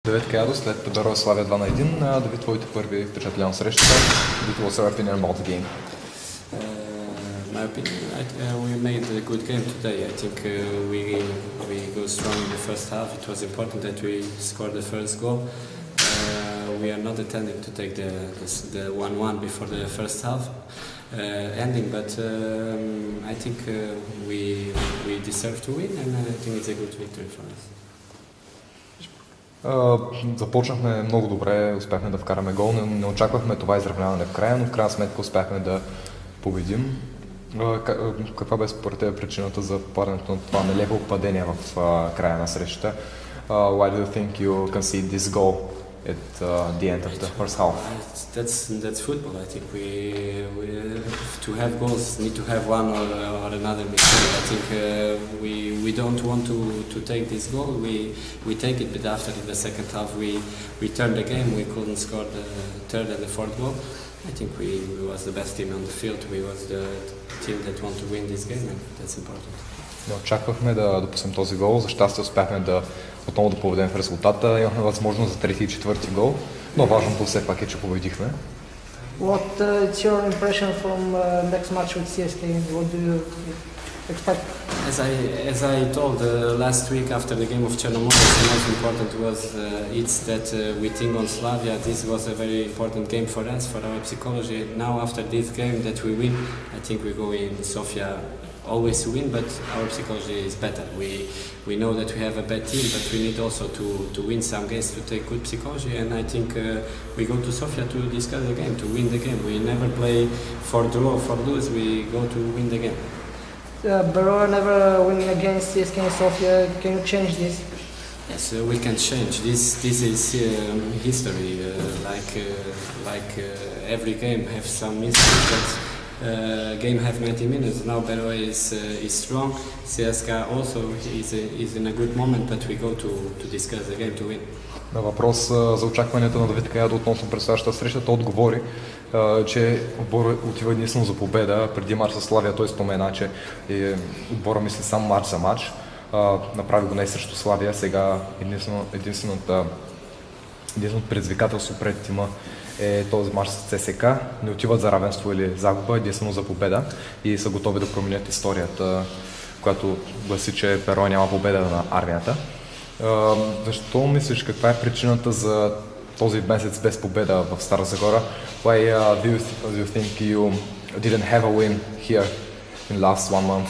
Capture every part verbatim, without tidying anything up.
Давид Кадо, след Беро Славия два на един, Давид, твоите първи впечатления от срещата. Давид, what's your opinion about the game? Uh, my opinion, I, uh, we made a good game today. I think uh, we we go strong in the first half. It was important that we scored the first goal. Uh, we are not intending to take the the one one before the first half uh, ending, but um, I think uh, we we deserve to win, and I think it's a good victory for us. Uh, започнахме много добре, успяхме да вкараме гол, не, не очаквахме това изравняване в края, но в крайна сметка успяхме да победим. Uh, каква бе според теб причината за падането на това нелеко падение в uh, края на срещата? Uh, why do you think you concede this goal at uh, the end of the first half? That's that's football. I think we, we to have goals need to have one or, or another mistake. I think uh, we we don't want to, to take this goal. We we take it, but after the second half we we turned the game. We couldn't score the third and the fourth goal. I think we, we was the best team on the field. We was the team that want to win this game, and that's important. Не очаквахме да допуснем този гол. За щастие успяхме да отново да поведем в резултата. Имахме възможност за трети и четвърти гол, но важното все пак е, че победихме. What uh, is your impression from uh, next match with C S K? What do you expect? As I as I told uh, last week after the game of Chernomorets, the most important was uh, it's that uh, we think on Slavia. This was a very important game for us, for our psychology. Now after this game that we win, I think we go in Sofia always to win, but our psychology is better. We we know that we have a bad team, but we need also to, to win some games to take good psychology. And I think uh, we go to Sofia to discuss the game, to win the game. We never play for draw or for lose. We go to win the game. Uh, Berora never winning against C S K in Sofia. Can you change this? Yes, uh, we can change. This this is um, history. Uh, like uh, like uh, every game have some mistakes, but uh, game have ninety minutes. Now Berora is uh, is strong. C S K also is uh, is in a good moment, but we go to to discuss the game to win. На въпрос uh, за очакванията на Давид Кадо относно предстоящата среща, той отговори, uh, че отбор отива единствено за победа. Преди мач с Славия той спомена, че е, отбора мисли сам мач за мач. Uh, направи го не срещу Славия. Сега единствено, единственото, единственото предизвикателство пред тима е този мач с С С К. Не отиват за равенство или загуба, единствено за победа и са готови да променят историята, която гласи, че Беро няма победа на армията. Uh, защо мислиш, каква е причината за този месец без победа в Стара Загора? Why uh, do, you th- do you think you didn't have a win here in last one month?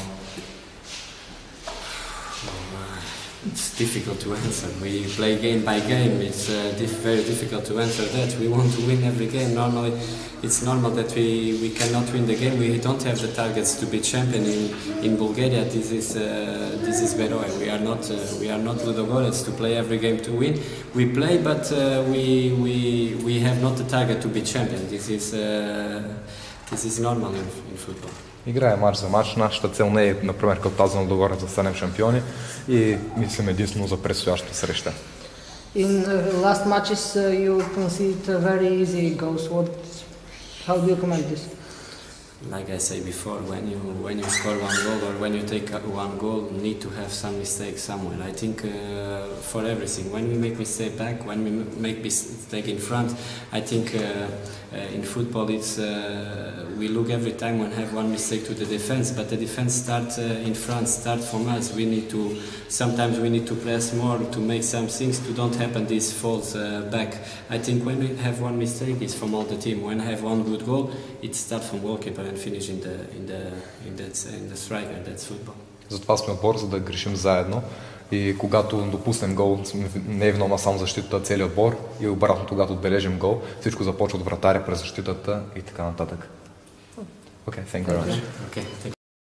It's difficult to answer. We play game by game. It's uh, diff- very difficult to answer that. We want to win every game. Normally, it's normal that we, we cannot win the game. We don't have the targets to be champion in, in Bulgaria. This is uh, this is Beroe. We are not uh, we are not Ludogorets to play every game to win. We play, but uh, we we we have not the target to be champion. This is uh, this is normal in, in football. Играе мач за мач. Нашата цел не е, например, като тази на Ludogorets да станем шампиони и мислим единствено за предстоящата среща. In uh, last matches, uh, you conceded uh, very easy goals. What? How do you comment this? Like I said before, when you when you score one goal or when you take one goal, you need to have some mistake somewhere. I think uh, for everything, when we make mistake back, when we make mistake in front, I think uh, uh, in football it's uh, we look every time when have one mistake to the defense, but the defense start uh, in front, start from us. We need to sometimes we need to press more to make some things to don't happen these falls uh, back. I think when we have one mistake, it's from all the team. When I have one good goal, it starts from goalkeeper and finish in the in the in that in the striker. That's football. Затова сме отбор, за да грешим заедно и когато допуснем гол, не е виновна само защитата, целият отбор и обратно, когато отбележим гол, всичко започва от вратаря през защитата и така нататък. Okay, thank you very much. Okay.